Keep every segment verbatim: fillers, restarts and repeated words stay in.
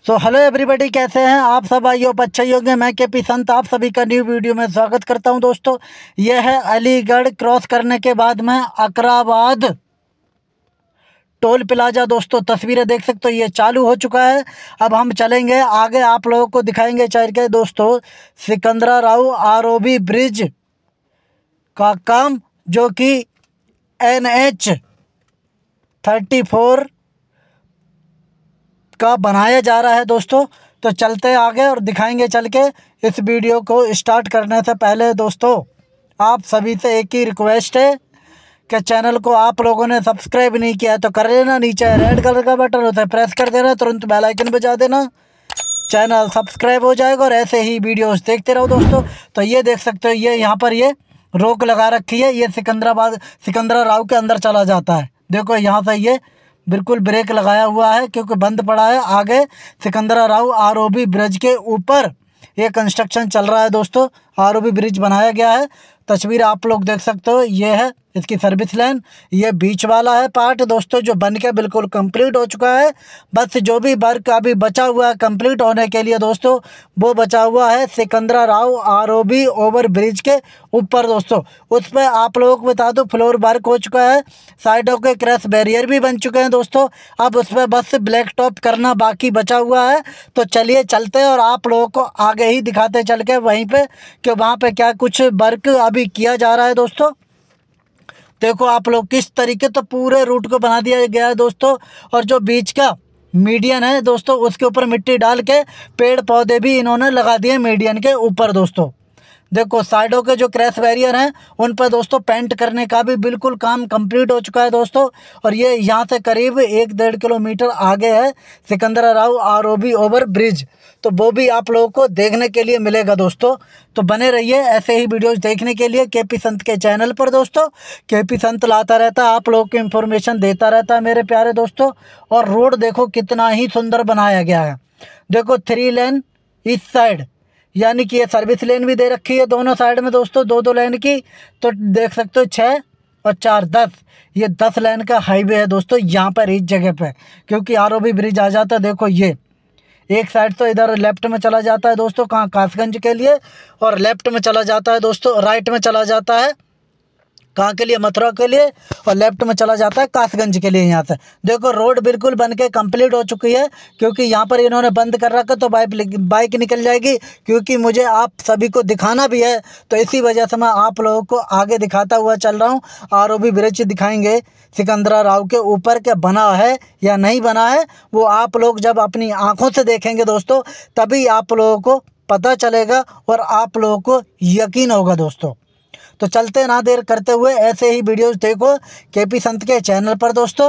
So hello everybody, कैसे हैं आप सब? आई होप अच्छे ही होंगे। मैं के पी संत आप सभी का न्यू वीडियो में स्वागत करता हूं। दोस्तों, यह है अलीगढ़ क्रॉस करने के बाद में अकराबाद टोल प्लाजा। दोस्तों, तस्वीरें देख सकते हो, ये चालू हो चुका है। अब हम चलेंगे आगे, आप लोगों को दिखाएंगे चल के। दोस्तों, Sikandrarao R O B bridge का काम जो कि एन एच थर्टी फोर का बनाया जा रहा है। दोस्तों, तो चलते हैं आगे और दिखाएंगे चल के। इस वीडियो को स्टार्ट करने से पहले दोस्तों, आप सभी से एक ही रिक्वेस्ट है कि चैनल को आप लोगों ने सब्सक्राइब नहीं किया है तो कर लेना। नीचे रेड कलर का बटन होता है, प्रेस कर देना, तुरंत बेल आइकन बजा देना, चैनल सब्सक्राइब हो जाएगा और ऐसे ही वीडियोस देखते रहो। दोस्तों, तो ये देख सकते हो, ये यहाँ पर ये रोक लगा रखी है। ये सिकंदराबाद सिकंदराराव के अंदर चला जाता है। देखो, यहाँ से ये बिल्कुल ब्रेक लगाया हुआ है क्योंकि बंद पड़ा है। आगे Sikandrarao R O B bridge के ऊपर ये कंस्ट्रक्शन चल रहा है। दोस्तों, आर ओ बी ब्रिज बनाया गया है। तस्वीर आप लोग देख सकते हो, ये है इसकी सर्विस लाइन। ये बीच वाला है पार्ट दोस्तों, जो बन के बिल्कुल कंप्लीट हो चुका है। बस जो भी वर्क अभी बचा हुआ है कंप्लीट होने के लिए दोस्तों, वो बचा हुआ है Sikandrarao R O B over bridge के ऊपर। दोस्तों, उस पर आप लोगों को बता दूं, फ्लोर वर्क हो चुका है, साइडों के क्रैश बैरियर भी बन चुके हैं। दोस्तों, अब उस पर बस ब्लैक टॉप करना बाकी बचा हुआ है। तो चलिए चलते हैं और आप लोगों को आगे ही दिखाते चल के वहीं पे कि वहाँ पे क्या कुछ वर्क अभी किया जा रहा है। दोस्तों, देखो आप लोग किस तरीके तो पूरे रूट को बना दिया गया है दोस्तों। और जो बीच का मीडियन है दोस्तों, उसके ऊपर मिट्टी डाल के पेड़ पौधे भी इन्होंने लगा दिए मीडियन के ऊपर। दोस्तों, देखो साइडों के जो क्रैश बैरियर हैं उन पर दोस्तों पेंट करने का भी बिल्कुल काम कंप्लीट हो चुका है दोस्तों। और ये यहाँ से करीब एक डेढ़ किलोमीटर आगे है Sikandrarao R O B over bridge. तो वो भी आप लोगों को देखने के लिए मिलेगा दोस्तों। तो बने रहिए ऐसे ही वीडियोस देखने के लिए के पी संत के चैनल पर। दोस्तों, के पी संत लाता रहता है, आप लोगों को इन्फॉर्मेशन देता रहता है मेरे प्यारे दोस्तों। और रोड देखो कितना ही सुंदर बनाया गया है। देखो, थ्री लेन इस साइड, यानी कि ये सर्विस लेन भी दे रखी है दोनों साइड में दोस्तों, दो दो लेन की। तो देख सकते हो, छः और चार दस, ये दस लेन का हाईवे है दोस्तों यहाँ पर इस जगह पे। क्योंकि आर ओ बी ब्रिज आ जाता है। देखो, ये एक साइड तो इधर लेफ्ट में चला जाता है दोस्तों, कहाँ कासगंज के लिए, और लेफ्ट में चला जाता है दोस्तों, राइट में चला जाता है कहाँ के लिए, मथुरा के लिए, और लेफ्ट में चला जाता है कासगंज के लिए। यहाँ से देखो रोड बिल्कुल बन के कम्प्लीट हो चुकी है। क्योंकि यहाँ पर इन्होंने बंद कर रखा तो बाइक बाइक निकल जाएगी, क्योंकि मुझे आप सभी को दिखाना भी है। तो इसी वजह से मैं आप लोगों को आगे दिखाता हुआ चल रहा हूँ। आर ओ बी ब्रिज दिखाएंगे सिकंदराराव के ऊपर, क्या बना है या नहीं बना है वो आप लोग जब अपनी आँखों से देखेंगे दोस्तों, तभी आप लोगों को पता चलेगा और आप लोगों को यकीन होगा दोस्तों। तो चलते ना देर करते हुए ऐसे ही वीडियोस देखो के पी संत के चैनल पर। दोस्तों,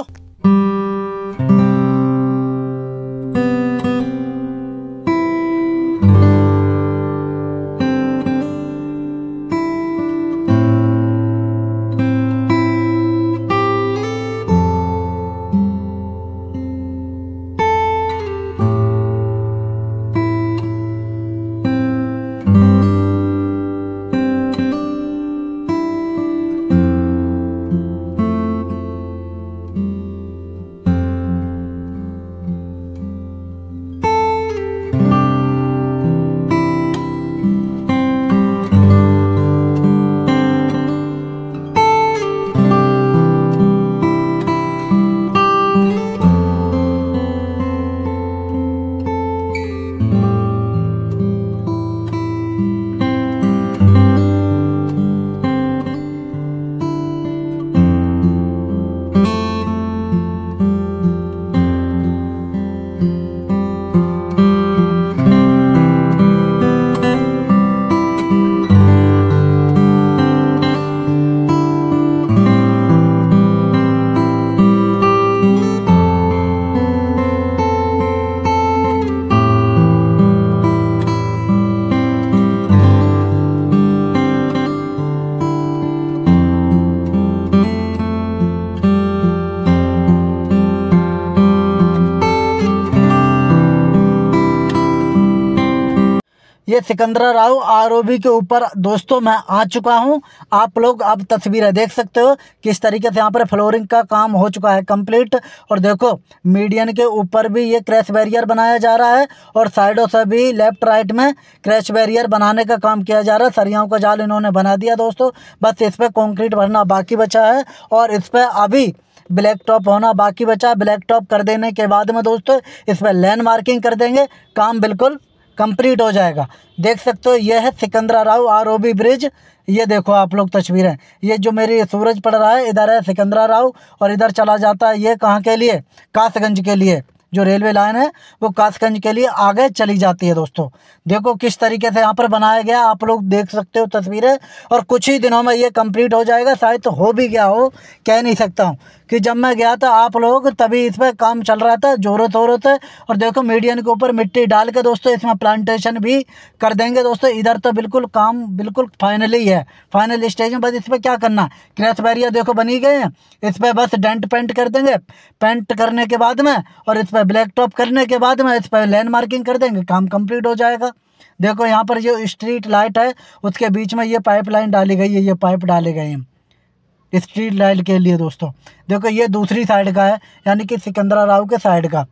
ये सिकंदरा राव आरओबी के ऊपर दोस्तों मैं आ चुका हूँ। आप लोग अब तस्वीरें देख सकते हो किस तरीके से यहाँ पर फ्लोरिंग का काम हो चुका है कंप्लीट। और देखो मीडियन के ऊपर भी ये क्रैश बैरियर बनाया जा रहा है और साइडों से भी लेफ्ट राइट में क्रैश बैरियर बनाने का काम किया जा रहा है। सरियाओं का जाल इन्होंने बना दिया दोस्तों, बस इस पर कॉन्क्रीट भरना बाकी बचा है और इस पर अभी ब्लैक टॉप होना बाकी बचा है। ब्लैक टॉप कर देने के बाद में दोस्तों इस पर लैंड मार्किंग कर देंगे, काम बिल्कुल कंप्लीट हो जाएगा। देख सकते हो ये है सिकंदरा राव आरओबी ब्रिज। ये देखो आप लोग तस्वीरें, ये जो मेरी सूरज पड़ रहा है इधर है सिकंदरा राव और इधर चला जाता है ये कहाँ के लिए, कासगंज के लिए। जो रेलवे लाइन है वो कासगंज के लिए आगे चली जाती है दोस्तों। देखो किस तरीके से यहाँ पर बनाया गया, आप लोग देख सकते हो तस्वीरें। और कुछ ही दिनों में ये कंप्लीट हो जाएगा, शायद तो हो भी गया हो, कह नहीं सकता हूँ कि जब मैं गया था आप लोग तभी इस पर काम चल रहा था जोरों शोरों से। और देखो मीडियन के ऊपर मिट्टी डाल के दोस्तों इसमें प्लांटेशन भी कर देंगे दोस्तों। इधर तो बिल्कुल काम बिल्कुल फाइनली है, फाइनल स्टेज में। बस इस पर क्या करना, क्रैश बैरियर देखो बनी गए हैं, इस पर बस डेंट पेंट कर देंगे। पेंट करने के बाद में और इस पर ब्लैक टॉप करने के बाद में इस पर लैंड मार्किंग कर देंगे, काम कंप्लीट हो जाएगा। देखो यहाँ पर जो स्ट्रीट लाइट है उसके बीच में ये पाइप लाइन डाली गई है, ये पाइप डाले गए हैं स्ट्रीट लाइट के लिए दोस्तों। देखो ये दूसरी साइड का है, यानी कि सिकंदरा राव के साइड का।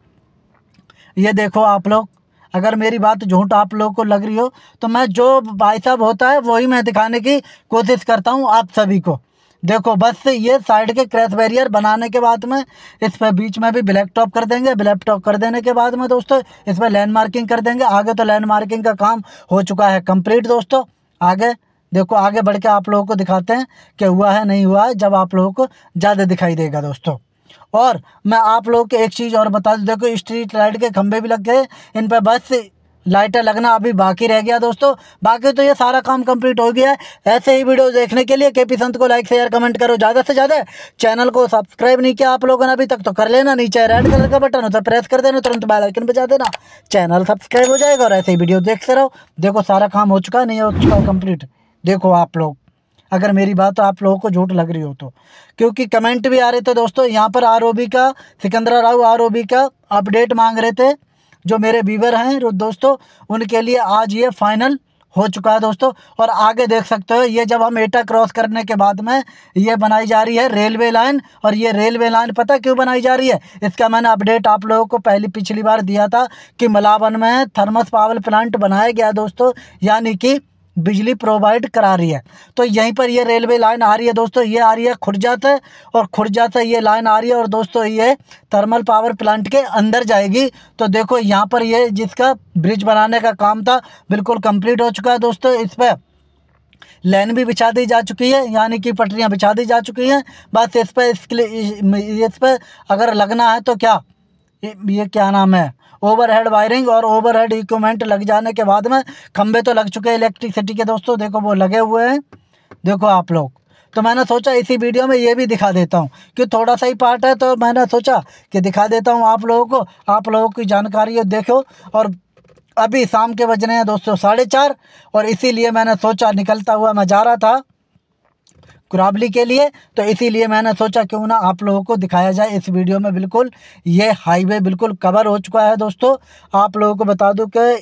ये देखो आप लोग, अगर मेरी बात झूठ आप लोगों को लग रही हो तो मैं जो भाई साहब होता है वही मैं दिखाने की कोशिश करता हूँ आप सभी को। देखो बस ये साइड के क्रैश बैरियर बनाने के बाद में इस पर बीच में भी ब्लैक टॉप कर देंगे। ब्लैक टॉप कर देने के बाद में दोस्तों इस पर लैंड मार्किंग कर देंगे। आगे तो लैंड मार्किंग का काम हो चुका है कंप्लीट दोस्तों। आगे देखो, आगे बढ़ के आप लोगों को दिखाते हैं कि हुआ है नहीं हुआ है, जब आप लोगों को ज़्यादा दिखाई देगा दोस्तों। और मैं आप लोगों को एक चीज़ और बता दूँ, देखो स्ट्रीट लाइट के खंभे भी लग गए, इन पर बस लाइटें लगना अभी बाकी रह गया दोस्तों। बाकी तो ये सारा काम कंप्लीट हो गया है। ऐसे ही वीडियो देखने के लिए केपी संत को लाइक शेयर कमेंट करो ज़्यादा से ज़्यादा। चैनल को सब्सक्राइब नहीं किया आप लोगों ने अभी तक तो कर लेना, नीचे रेड कलर का बटन होता है प्रेस कर देना, तुरंत बेल आइकन बजा देना, चैनल सब्सक्राइब हो जाएगा और ऐसे ही वीडियो देखते रहो। देखो सारा काम हो चुका है, नहीं हो चुका है कंप्लीट। देखो आप लोग, अगर मेरी बात तो आप लोगों को झूठ लग रही हो तो, क्योंकि कमेंट भी आ रहे थे दोस्तों यहाँ पर आरओबी का, सिकंदरा राव आरओबी का अपडेट मांग रहे थे जो मेरे व्यूवर हैं दोस्तों, उनके लिए आज ये फाइनल हो चुका है दोस्तों। और आगे देख सकते हो ये जब हम एटा क्रॉस करने के बाद में ये बनाई जा रही है रेलवे लाइन। और ये रेलवे लाइन पता क्यों बनाई जा रही है, इसका मैंने अपडेट आप लोगों को पहली पिछली बार दिया था कि मलावन में थर्मस पावर प्लांट बनाया गया दोस्तों, यानी कि बिजली प्रोवाइड करा रही है। तो यहीं पर ये रेलवे लाइन आ रही है दोस्तों, ये आ रही है खुर्जा से और खुर्जा से ये लाइन आ रही है और दोस्तों ये थर्मल पावर प्लांट के अंदर जाएगी। तो देखो यहाँ पर ये जिसका ब्रिज बनाने का काम था बिल्कुल कंप्लीट हो चुका है दोस्तों। इस पर लाइन भी बिछा दी जा चुकी है, यानी कि पटरियाँ बिछा दी जा चुकी हैं। बस इस पर इसके इस पर अगर लगना है तो क्या ये क्या नाम है, ओवरहेड वायरिंग और ओवरहेड इक्विपमेंट लग जाने के बाद में खंबे तो लग चुके हैं इलेक्ट्रिसिटी के दोस्तों। देखो वो लगे हुए हैं, देखो आप लोग। तो मैंने सोचा इसी वीडियो में ये भी दिखा देता हूँ कि थोड़ा सा ही पार्ट है, तो मैंने सोचा कि दिखा देता हूँ आप लोगों को, आप लोगों की जानकारी हो देखो। और अभी शाम के बज रहे हैं दोस्तों साढ़े चार, और इसीलिए मैंने सोचा, निकलता हुआ मैं जा रहा था कुराबली के लिए, तो इसीलिए मैंने सोचा क्यों ना आप लोगों को दिखाया जाए इस वीडियो में। बिल्कुल ये हाईवे बिल्कुल कवर हो चुका है दोस्तों। आप लोगों को बता दूं कि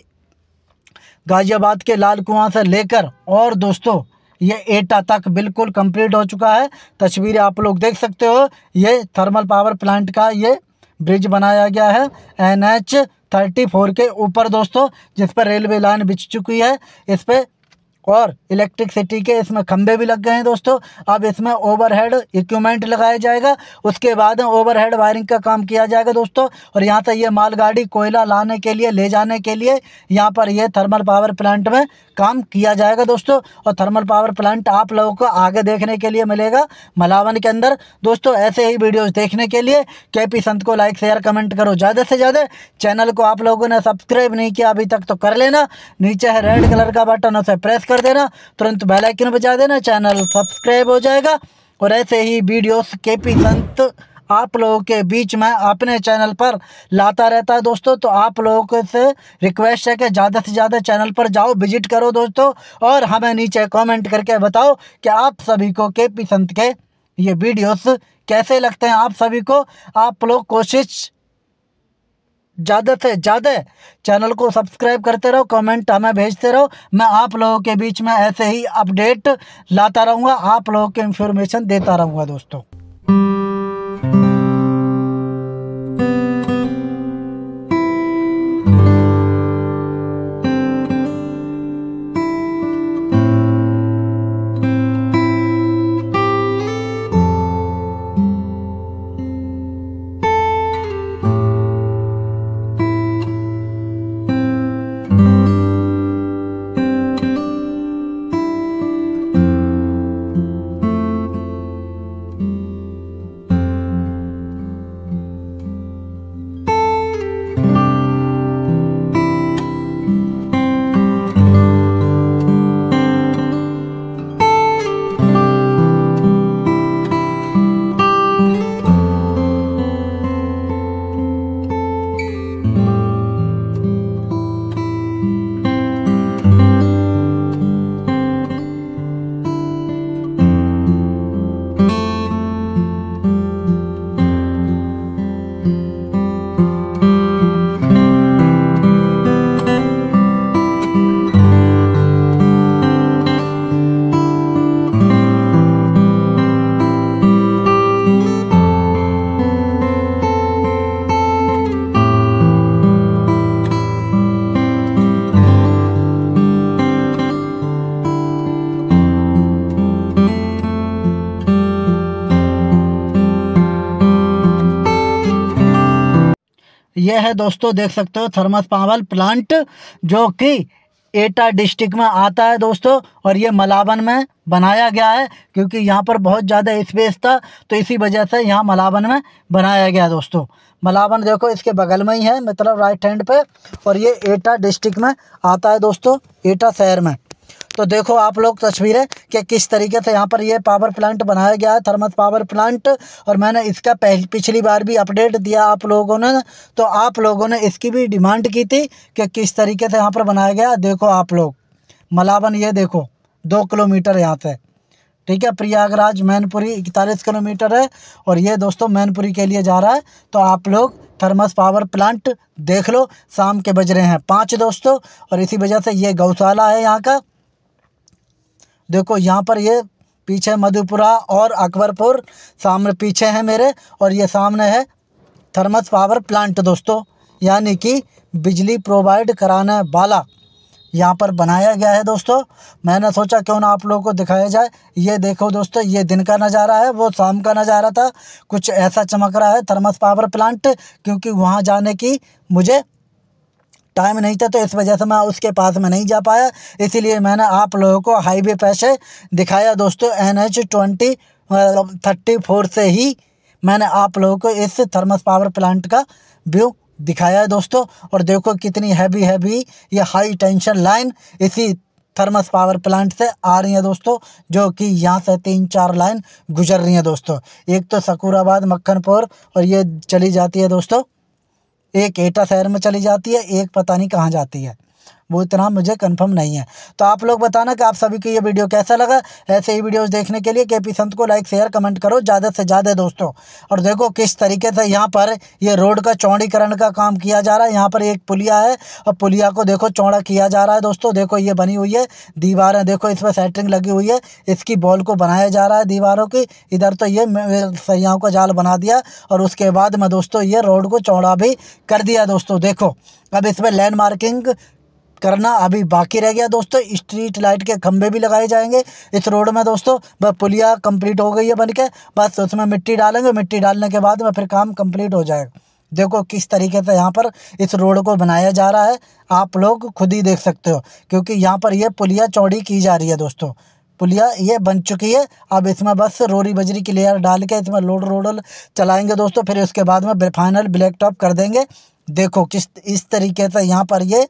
गाज़ियाबाद के लाल कुआं से लेकर और दोस्तों ये एटा तक बिल्कुल कंप्लीट हो चुका है। तस्वीरें आप लोग देख सकते हो, ये थर्मल पावर प्लांट का ये ब्रिज बनाया गया है एन एच थर्टी फोर के ऊपर दोस्तों, जिस पर रेलवे लाइन बिछ चुकी है इस पर, और इलेक्ट्रिसिटी के इसमें खंभे भी लग गए हैं दोस्तों। अब इसमें ओवरहेड इक्विपमेंट लगाया जाएगा, उसके बाद ओवरहेड वायरिंग का काम किया जाएगा दोस्तों। और यहाँ से ये मालगाड़ी कोयला लाने के लिए, ले जाने के लिए यहाँ पर ये थर्मल पावर प्लांट में काम किया जाएगा दोस्तों। और थर्मल पावर प्लांट आप लोगों को आगे देखने के लिए मिलेगा मलावन के अंदर दोस्तों। ऐसे ही वीडियोस देखने के लिए केपी संत को लाइक शेयर कमेंट करो ज़्यादा से ज़्यादा। चैनल को आप लोगों ने सब्सक्राइब नहीं किया अभी तक तो कर लेना, नीचे है रेड कलर का बटन, उसे प्रेस कर देना, तुरंत बेल आइकन बजा देना, चैनल सब्सक्राइब हो जाएगा। और ऐसे ही वीडियोस केपी संत आप लोगों के बीच में अपने चैनल पर लाता रहता है दोस्तों। तो आप लोगों से रिक्वेस्ट है कि ज़्यादा से ज़्यादा चैनल पर जाओ, विजिट करो दोस्तों, और हमें नीचे कमेंट करके बताओ कि आप सभी को केपी संत के ये वीडियोस कैसे लगते हैं। आप सभी को आप लोग कोशिश ज़्यादा से ज़्यादा चैनल को सब्सक्राइब करते रहो, कमेंट हमें भेजते रहो। मैं आप लोगों के बीच में ऐसे ही अपडेट लाता रहूँगा, आप लोगों को इन्फॉर्मेशन देता रहूँगा दोस्तों। यह है दोस्तों, देख सकते हो थर्मस पावर प्लांट जो कि एटा डिस्ट्रिक्ट में आता है दोस्तों। और ये मलावन में बनाया गया है क्योंकि यहाँ पर बहुत ज़्यादा स्पेस था, तो इसी वजह से यहाँ मलावन में बनाया गया दोस्तों। मलावन देखो इसके बगल में ही है, मतलब राइट हैंड पे, और ये एटा डिस्ट्रिक्ट में आता है दोस्तों, एटा शहर में। तो देखो आप लोग तस्वीरें कि किस तरीके से यहाँ पर ये पावर प्लांट बनाया गया है, थर्मस पावर प्लांट। और मैंने इसका पहले पिछली बार भी अपडेट दिया आप लोगों ने, तो आप लोगों ने इसकी भी डिमांड की थी कि किस तरीके से यहाँ पर बनाया गया। देखो आप लोग मलावन, ये देखो दो किलोमीटर यहाँ से, ठीक है। प्रयागराज मैनपुरी इकतालीस किलोमीटर है, और ये दोस्तों मैनपुरी के लिए जा रहा है। तो आप लोग थर्मस पावर प्लांट देख लो। शाम के बज रहे हैं पाँच दोस्तों, और इसी वजह से ये गौशाला है यहाँ का। देखो यहाँ पर ये पीछे मधुपुरा और अकबरपुर सामने पीछे है मेरे, और ये सामने है थर्मस पावर प्लांट दोस्तों, यानी कि बिजली प्रोवाइड कराने वाला यहाँ पर बनाया गया है दोस्तों। मैंने सोचा क्यों ना आप लोगों को दिखाया जाए। ये देखो दोस्तों, ये दिन का नज़ारा है, वो शाम का नज़ारा था। कुछ ऐसा चमक रहा है थर्मस पावर प्लांट, क्योंकि वहाँ जाने की मुझे टाइम नहीं था, तो इस वजह से मैं उसके पास में नहीं जा पाया। इसीलिए मैंने आप लोगों को हाईवे पे से दिखाया दोस्तों, N H twenty thirty four से ही मैंने आप लोगों को इस थर्मस पावर प्लांट का व्यू दिखाया है दोस्तों। और देखो कितनी हैवी हैवी ये हाई टेंशन लाइन इसी थर्मस पावर प्लांट से आ रही है दोस्तों, जो कि यहाँ से तीन चार लाइन गुजर रही है दोस्तों। एक तो सकूराबाद मक्खनपुर, और ये चली जाती है दोस्तों, एक एटा शहर में चली जाती है, एक पता नहीं कहाँ जाती है, वो इतना मुझे कंफर्म नहीं है। तो आप लोग बताना कि आप सभी को ये वीडियो कैसा लगा। ऐसे ही वीडियोस देखने के लिए केपी संत को लाइक शेयर कमेंट करो ज़्यादा से ज़्यादा दोस्तों। और देखो किस तरीके से यहाँ पर ये रोड का चौड़ीकरण का काम किया जा रहा है। यहाँ पर एक पुलिया है, और पुलिया को देखो चौड़ा किया जा रहा है दोस्तों। देखो ये बनी हुई है दीवारें, देखो इसमें सेटरिंग लगी हुई है, इसकी बॉल को बनाया जा रहा है दीवारों की। इधर तो ये सैयाओं का जाल बना दिया, और उसके बाद में दोस्तों ये रोड को चौड़ा भी कर दिया दोस्तों। देखो अब इसमें लैंड मार्किंग करना अभी बाकी रह गया दोस्तों। स्ट्रीट लाइट के खंभे भी लगाए जाएंगे इस रोड में दोस्तों। बस पुलिया कंप्लीट हो गई है बन के, बस उसमें मिट्टी डालेंगे, मिट्टी डालने के बाद में फिर काम कंप्लीट हो जाएगा। देखो किस तरीके से यहाँ पर इस रोड को बनाया जा रहा है, आप लोग खुद ही देख सकते हो, क्योंकि यहाँ पर ये पुलिया चौड़ी की जा रही है दोस्तों। पुलिया ये बन चुकी है, अब इसमें बस रोरी बजरी की लेयर डाल के इसमें लोड रोडल चलाएंगे दोस्तों, फिर उसके बाद में फाइनल ब्लैक टॉप कर देंगे। देखो किस इस तरीके से यहाँ पर ये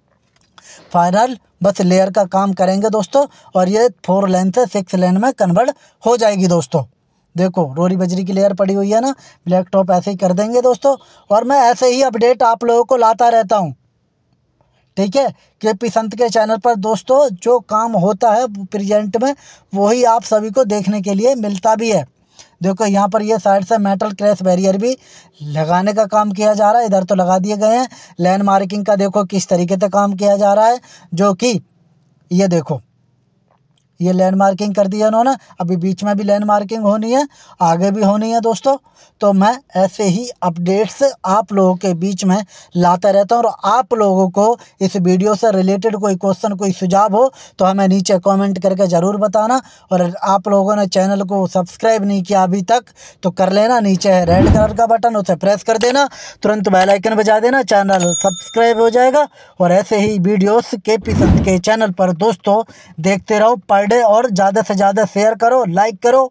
फाइनल बस लेयर का काम करेंगे दोस्तों, और ये फोर लेन से सिक्स लेन में कन्वर्ट हो जाएगी दोस्तों। देखो रोरी बजरी की लेयर पड़ी हुई है ना, ब्लैक टॉप ऐसे ही कर देंगे दोस्तों। और मैं ऐसे ही अपडेट आप लोगों को लाता रहता हूँ, ठीक है। केपी संत के चैनल पर दोस्तों जो काम होता है प्रेजेंट में, वही आप सभी को देखने के लिए मिलता भी है। देखो यहाँ पर ये साइड से मेटल क्रैश बैरियर भी लगाने का काम किया जा रहा है। इधर तो लगा दिए गए हैं। लैंड मार्किंग का देखो किस तरीके से काम किया जा रहा है, जो कि ये देखो ये लैंड मार्किंग कर दिया उन्होंने। अभी बीच में भी लैंड मार्किंग होनी है, आगे भी होनी है दोस्तों। तो मैं ऐसे ही अपडेट्स आप लोगों के बीच में लाता रहता हूँ। और आप लोगों को इस वीडियो से रिलेटेड कोई क्वेश्चन, कोई सुझाव हो तो हमें नीचे कमेंट करके ज़रूर बताना। और आप लोगों ने चैनल को सब्सक्राइब नहीं किया अभी तक तो कर लेना। नीचे है रेड कलर का बटन, उसे प्रेस कर देना, तुरंत बेल आइकन बजा देना, चैनल सब्सक्राइब हो जाएगा। और ऐसे ही वीडियोस केपी संत के चैनल पर दोस्तों देखते रहो पर डे, और ज़्यादा से ज़्यादा शेयर करो, लाइक करो।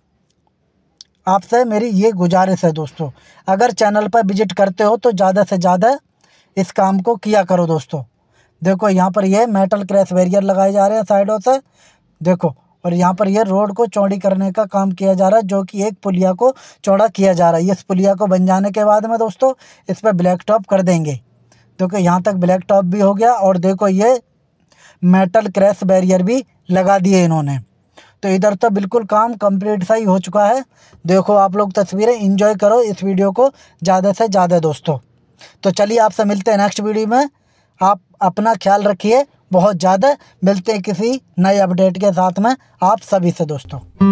आपसे मेरी ये गुजारिश है दोस्तों, अगर चैनल पर विजिट करते हो तो ज़्यादा से ज़्यादा इस काम को किया करो दोस्तों। देखो यहाँ पर ये मेटल क्रैश बैरियर लगाए जा रहे हैं साइडों से, देखो। और यहाँ पर ये रोड को चौड़ी करने का काम किया जा रहा है, जो कि एक पुलिया को चौड़ा किया जा रहा है। इस पुलिया को बन जाने के बाद में दोस्तों इस पर ब्लैक टॉप कर देंगे। देखो यहाँ तक ब्लैक टॉप भी हो गया, और देखो ये मेटल क्रैश बैरियर भी लगा दिए इन्होंने। तो इधर तो बिल्कुल काम कंप्लीट सा ही हो चुका है। देखो आप लोग तस्वीरें एंजॉय करो इस वीडियो को ज़्यादा से ज़्यादा दोस्तों। तो चलिए आपसे मिलते हैं नेक्स्ट वीडियो में। आप अपना ख्याल रखिए बहुत ज़्यादा। मिलते हैं किसी नए अपडेट के साथ में आप सभी से दोस्तों।